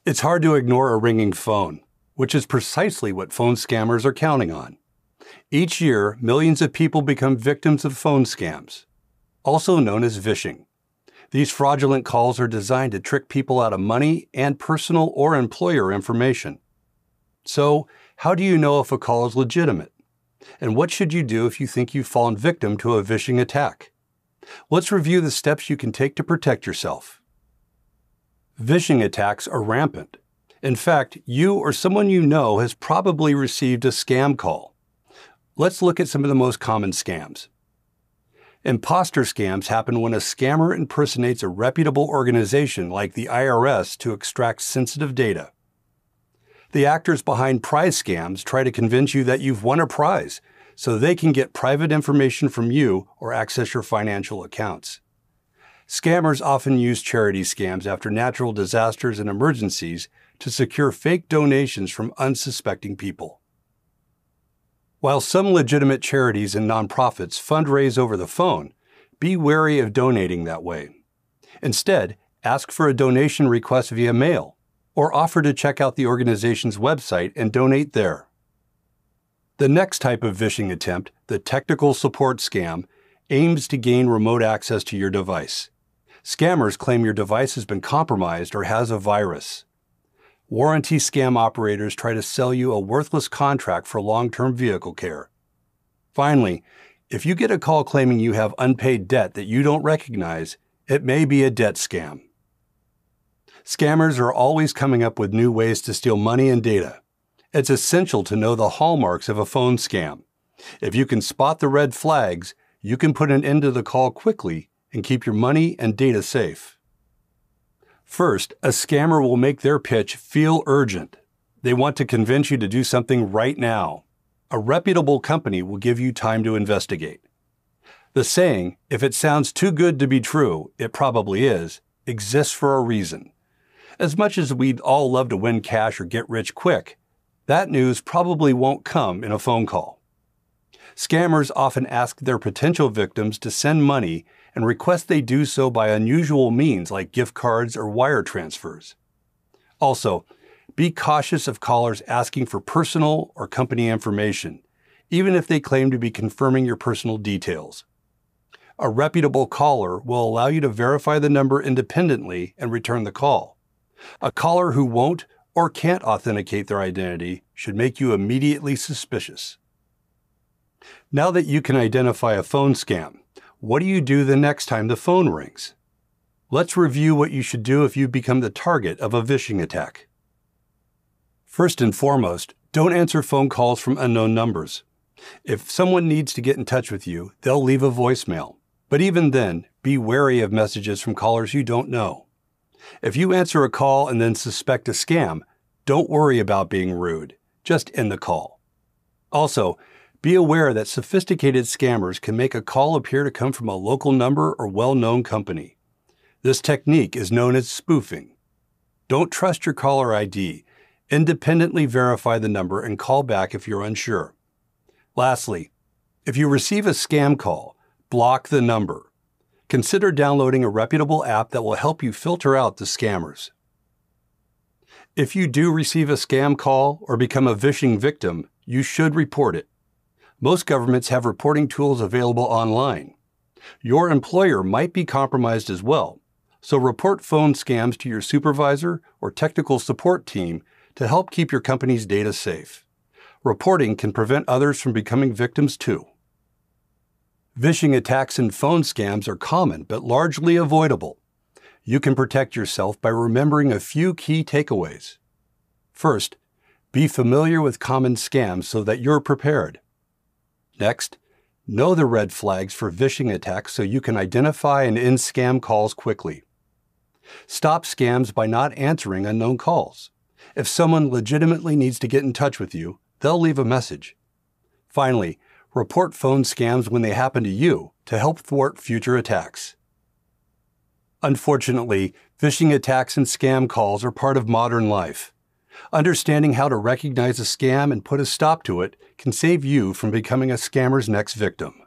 It's hard to ignore a ringing phone, which is precisely what phone scammers are counting on. Each year, millions of people become victims of phone scams, also known as Vishing. These fraudulent calls are designed to trick people out of money and personal or employer information. So, how do you know if a call is legitimate? And what should you do if you think you've fallen victim to a Vishing attack? Let's review the steps you can take to protect yourself. Vishing attacks are rampant. In fact, you or someone you know has probably received a scam call. Let's look at some of the most common scams. Imposter scams happen when a scammer impersonates a reputable organization like the IRS to extract sensitive data. The actors behind prize scams try to convince you that you've won a prize so they can get private information from you or access your financial accounts. Scammers often use charity scams after natural disasters and emergencies to secure fake donations from unsuspecting people. While some legitimate charities and nonprofits fundraise over the phone, be wary of donating that way. Instead, ask for a donation request via mail, or offer to check out the organization's website and donate there. The next type of Vishing attempt, the technical support scam, aims to gain remote access to your device. Scammers claim your device has been compromised or has a virus. Warranty scam operators try to sell you a worthless contract for long-term vehicle care. Finally, if you get a call claiming you have unpaid debt that you don't recognize, it may be a debt scam. Scammers are always coming up with new ways to steal money and data. It's essential to know the hallmarks of a phone scam. If you can spot the red flags, you can put an end to the call quickly and keep your money and data safe. First, a scammer will make their pitch feel urgent. They want to convince you to do something right now. A reputable company will give you time to investigate. The saying, "If it sounds too good to be true, it probably is," exists for a reason. As much as we'd all love to win cash or get rich quick, that news probably won't come in a phone call. Scammers often ask their potential victims to send money and request they do so by unusual means like gift cards or wire transfers. Also, be cautious of callers asking for personal or company information, even if they claim to be confirming your personal details. A reputable caller will allow you to verify the number independently and return the call. A caller who won't or can't authenticate their identity should make you immediately suspicious. Now that you can identify a phone scam, what do you do the next time the phone rings? Let's review what you should do if you become the target of a Vishing attack. First and foremost, don't answer phone calls from unknown numbers. If someone needs to get in touch with you, they'll leave a voicemail. But even then, be wary of messages from callers you don't know. If you answer a call and then suspect a scam, don't worry about being rude. Just end the call. Also, be aware that sophisticated scammers can make a call appear to come from a local number or well-known company. This technique is known as spoofing. Don't trust your caller ID. Independently verify the number and call back if you're unsure. Lastly, if you receive a scam call, block the number. Consider downloading a reputable app that will help you filter out the scammers. If you do receive a scam call or become a Vishing victim, you should report it. Most governments have reporting tools available online. Your employer might be compromised as well, so report phone scams to your supervisor or technical support team to help keep your company's data safe. Reporting can prevent others from becoming victims too. Vishing attacks and phone scams are common but largely avoidable. You can protect yourself by remembering a few key takeaways. First, be familiar with common scams so that you're prepared. Next, know the red flags for Vishing attacks so you can identify and end scam calls quickly. Stop scams by not answering unknown calls. If someone legitimately needs to get in touch with you, they'll leave a message. Finally, report phone scams when they happen to you to help thwart future attacks. Unfortunately, phishing attacks and scam calls are part of modern life. Understanding how to recognize a scam and put a stop to it can save you from becoming a scammer's next victim.